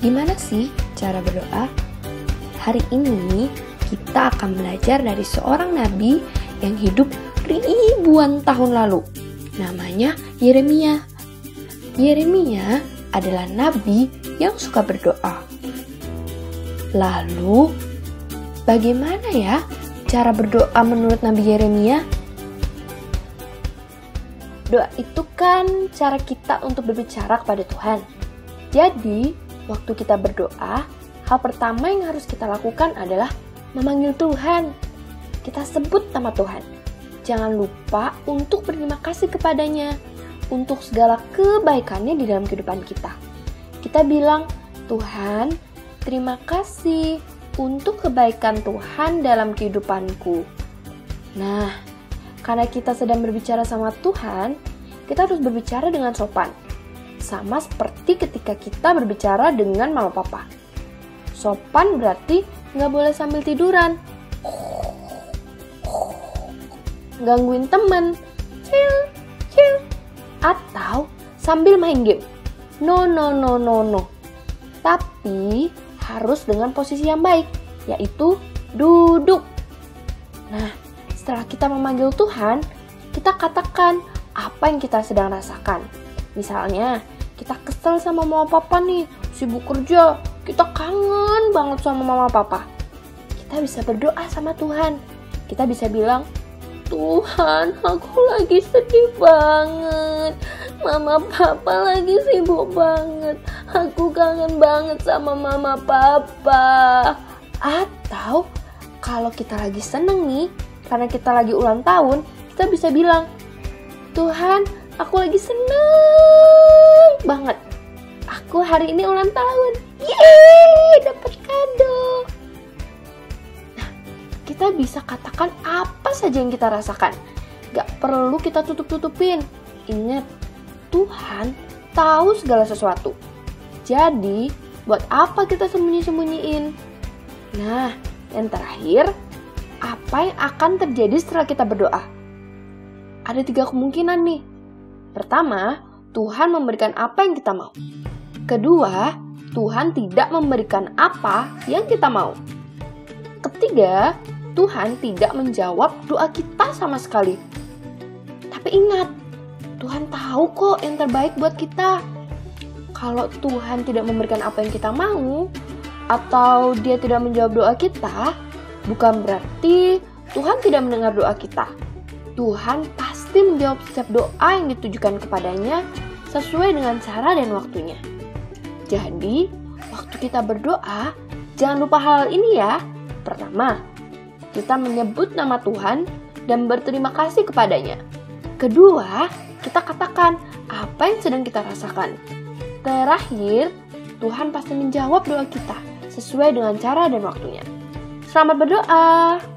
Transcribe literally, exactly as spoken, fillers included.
Gimana sih cara berdoa? Hari ini kita akan belajar dari seorang nabi yang hidup ribuan tahun lalu. Namanya Yeremia. Yeremia adalah nabi yang suka berdoa. Lalu, bagaimana ya cara berdoa menurut Nabi Yeremia? Doa itu kan cara kita untuk berbicara kepada Tuhan. Jadi, waktu kita berdoa, hal pertama yang harus kita lakukan adalah memanggil Tuhan. Kita sebut nama Tuhan. Jangan lupa untuk berterima kasih kepadanya untuk segala kebaikannya di dalam kehidupan kita. Kita bilang, Tuhan, terima kasih untuk kebaikan Tuhan dalam kehidupanku. Nah, karena kita sedang berbicara sama Tuhan, kita harus berbicara dengan sopan. Sama seperti ketika kita berbicara dengan mama papa. Sopan berarti nggak boleh sambil tiduran. Gangguin temen. Chill, chill. Atau sambil main game. No, no, no, no, no. Tapi harus dengan posisi yang baik, yaitu duduk. Nah, setelah kita memanggil Tuhan, kita katakan apa yang kita sedang rasakan. Misalnya, kita kesel sama mama papa nih, sibuk kerja, kita kangen banget sama mama papa. Kita bisa berdoa sama Tuhan. Kita bisa bilang, Tuhan, aku lagi sedih banget. Mama papa lagi sibuk banget. Aku kangen banget sama mama papa. Atau kalau kita lagi seneng nih, karena kita lagi ulang tahun, kita bisa bilang, Tuhan, aku lagi seneng banget. Aku hari ini ulang tahun. Yeay, dapat kado. Nah, kita bisa katakan apa saja yang kita rasakan. Gak perlu kita tutup-tutupin. Ingat, Tuhan tahu segala sesuatu. Jadi, buat apa kita sembunyi-sembunyiin? Nah, yang terakhir, apa yang akan terjadi setelah kita berdoa? Ada tiga kemungkinan nih. Pertama, Tuhan memberikan apa yang kita mau. Kedua, Tuhan tidak memberikan apa yang kita mau. Ketiga, Tuhan tidak menjawab doa kita sama sekali. Tapi ingat, Tuhan tahu kok yang terbaik buat kita. Kalau Tuhan tidak memberikan apa yang kita mau, atau Dia tidak menjawab doa kita, bukan berarti Tuhan tidak mendengar doa kita. Tuhan pasti menjawab setiap doa yang ditujukan kepadanya sesuai dengan cara dan waktunya. Jadi, waktu kita berdoa, jangan lupa hal ini ya. Pertama, kita menyebut nama Tuhan dan berterima kasih kepadanya. Kedua, kita katakan apa yang sedang kita rasakan. Terakhir, Tuhan pasti menjawab doa kita sesuai dengan cara dan waktunya. Selamat berdoa!